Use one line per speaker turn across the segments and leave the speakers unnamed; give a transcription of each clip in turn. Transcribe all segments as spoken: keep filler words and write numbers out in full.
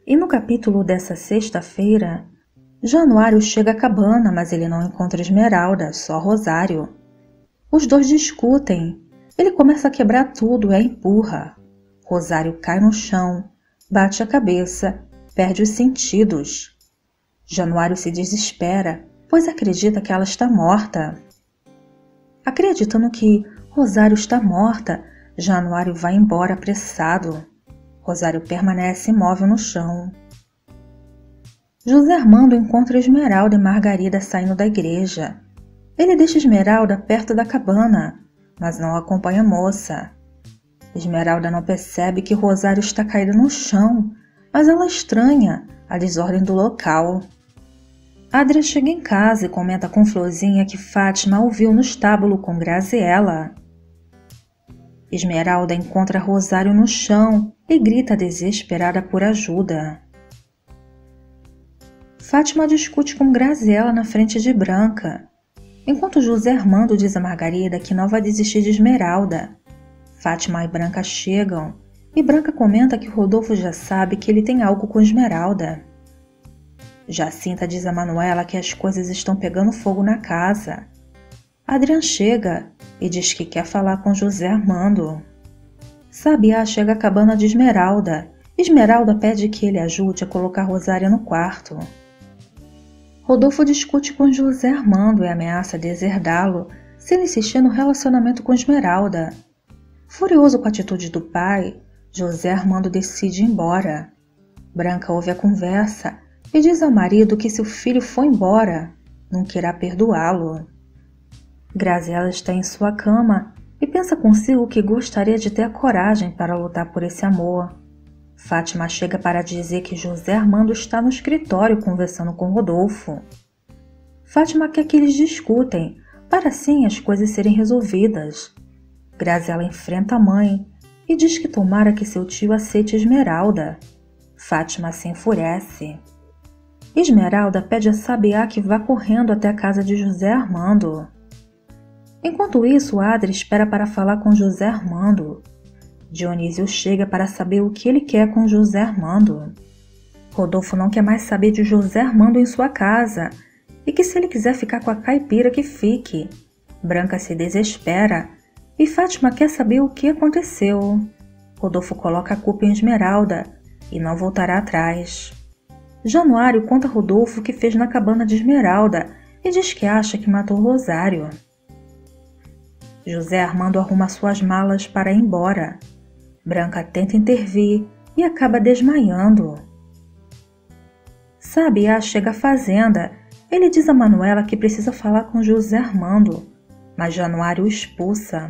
E no capítulo dessa sexta-feira, Januário chega à cabana, mas ele não encontra Esmeralda, só Rosário. Os dois discutem. Ele começa a quebrar tudo e a empurra. Rosário cai no chão, bate a cabeça, perde os sentidos. Januário se desespera, pois acredita que ela está morta. Acreditando que Rosário está morta, Januário vai embora apressado. Rosário permanece imóvel no chão. José Armando encontra Esmeralda e Margarida saindo da igreja. Ele deixa Esmeralda perto da cabana, mas não acompanha a moça. Esmeralda não percebe que Rosário está caído no chão, mas ela estranha a desordem do local. Adria chega em casa e comenta com Florzinha que Fátima o viu no estábulo com Graziella. Esmeralda encontra Rosário no chão e grita desesperada por ajuda. Fátima discute com Graziella na frente de Branca, enquanto José Armando diz a Margarida que não vai desistir de Esmeralda. Fátima e Branca chegam e Branca comenta que Rodolfo já sabe que ele tem algo com Esmeralda. Jacinta diz a Manuela que as coisas estão pegando fogo na casa. Adrian chega e diz que quer falar com José Armando. Sabiá chega à cabana de Esmeralda. Esmeralda pede que ele ajude a colocar Rosária no quarto. Rodolfo discute com José Armando e ameaça deserdá-lo se ele insistir no relacionamento com Esmeralda. Furioso com a atitude do pai, José Armando decide ir embora. Branca ouve a conversa e diz ao marido que se o filho for embora, não querá perdoá-lo. Graziella está em sua cama e pensa consigo que gostaria de ter a coragem para lutar por esse amor. Fátima chega para dizer que José Armando está no escritório conversando com Rodolfo. Fátima quer que eles discutem, para assim as coisas serem resolvidas. Graziella enfrenta a mãe e diz que tomara que seu tio aceite Esmeralda. Fátima se enfurece. Esmeralda pede a Sabiá que vá correndo até a casa de José Armando. Enquanto isso, Adri espera para falar com José Armando. Dionísio chega para saber o que ele quer com José Armando. Rodolfo não quer mais saber de José Armando em sua casa e que se ele quiser ficar com a caipira que fique. Branca se desespera e Fátima quer saber o que aconteceu. Rodolfo coloca a culpa em Esmeralda e não voltará atrás. Januário conta a Rodolfo o que fez na cabana de Esmeralda e diz que acha que matou Rosário. José Armando arruma suas malas para ir embora. Branca tenta intervir e acaba desmaiando. Sabiá chega à fazenda. Ele diz a Manuela que precisa falar com José Armando, mas Januário o expulsa.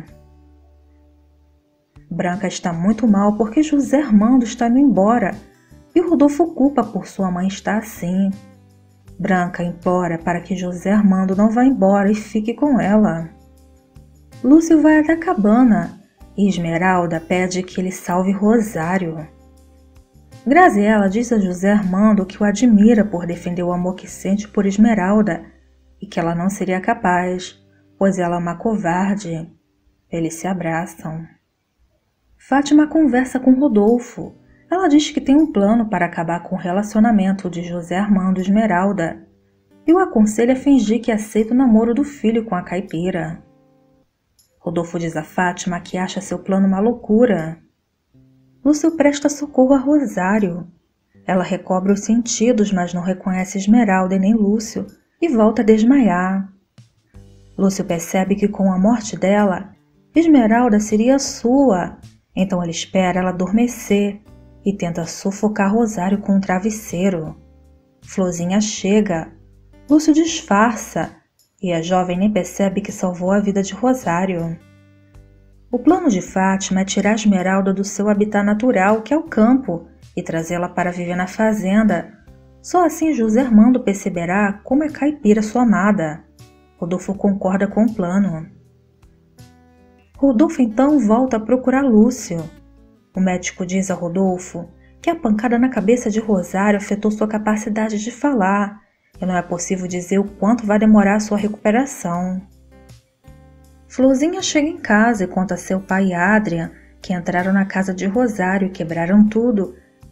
Branca está muito mal porque José Armando está indo embora e Rodolfo culpa por sua mãe estar assim. Branca implora para que José Armando não vá embora e fique com ela. Lúcio vai até a cabana e Esmeralda pede que ele salve Rosário. Graziella diz a José Armando que o admira por defender o amor que sente por Esmeralda e que ela não seria capaz, pois ela é uma covarde. Eles se abraçam. Fátima conversa com Rodolfo. Ela diz que tem um plano para acabar com o relacionamento de José Armando e Esmeralda e o aconselha a fingir que aceita o namoro do filho com a caipira. Rodolfo diz a Fátima que acha seu plano uma loucura. Lúcio presta socorro a Rosário. Ela recobra os sentidos, mas não reconhece Esmeralda e nem Lúcio e volta a desmaiar. Lúcio percebe que com a morte dela, Esmeralda seria sua, então ele espera ela adormecer e tenta sufocar Rosário com um travesseiro. Florzinha chega. Lúcio disfarça e a jovem nem percebe que salvou a vida de Rosário. O plano de Fátima é tirar Esmeralda do seu habitat natural, que é o campo, e trazê-la para viver na fazenda. Só assim José Armando perceberá como é caipira sua amada. Rodolfo concorda com o plano. Rodolfo então volta a procurar Lúcio. O médico diz a Rodolfo que a pancada na cabeça de Rosário afetou sua capacidade de falar e não é possível dizer o quanto vai demorar a sua recuperação. Florzinha chega em casa e conta a seu pai e Adrian que entraram na casa de Rosário e quebraram tudo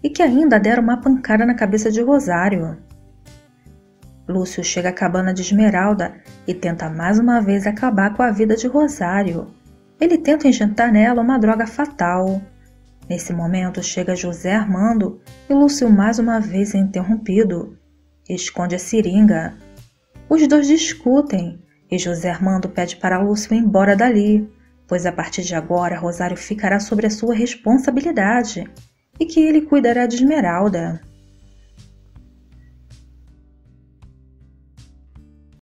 e que ainda dera uma pancada na cabeça de Rosário. Lúcio chega à cabana de Esmeralda e tenta mais uma vez acabar com a vida de Rosário. Ele tenta injetar nela uma droga fatal. Nesse momento chega José Armando e Lúcio mais uma vez é interrompido. Esconde a seringa. Os dois discutem e José Armando pede para Lúcio ir embora dali, pois a partir de agora Rosário ficará sobre a sua responsabilidade e que ele cuidará de Esmeralda.